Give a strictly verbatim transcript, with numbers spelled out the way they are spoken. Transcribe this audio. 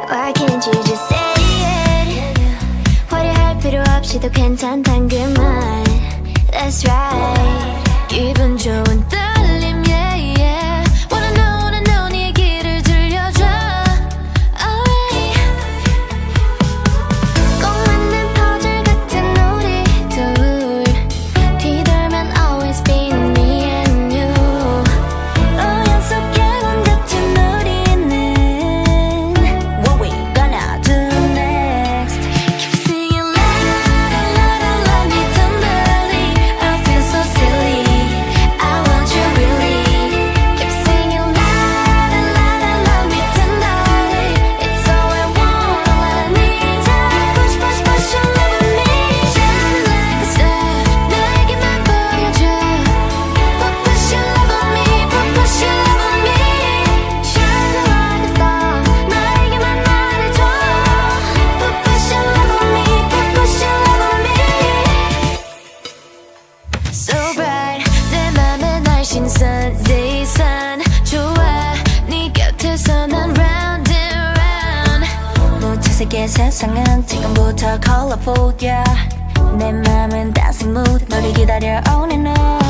Why can't you just say it? 화려할 필요 없이도 괜찮단 그 말. That's right. 기분 좋은 떨림, yeah, yeah. Wanna know, wanna know, 네 얘기를 들려줘. Alright. 꼭 맞는 퍼즐 같은 우리 둘. 뒤돌면 always be me and you. 우연 속 야광 같은 우리는 What we gonna do next? Keep singing la la la la la me tenderly. I feel so silly. I want you really. Keep singing la la la la la me tenderly. It's all I want, all I need. Push push push your love on me. Shine like a star. 너에게만 보여줘. Push your love on me. Push your love on me. Shine like a star. 너에게만 말해줘. Push your love on me. Push your love on me. So bright 내 맘에 날씬 Sunday sun 좋아 네 곁에서 난 round and round 무채색의 세상은 지금부터 colorful yeah 내 맘은 dancing mood 너를 기다려 on and on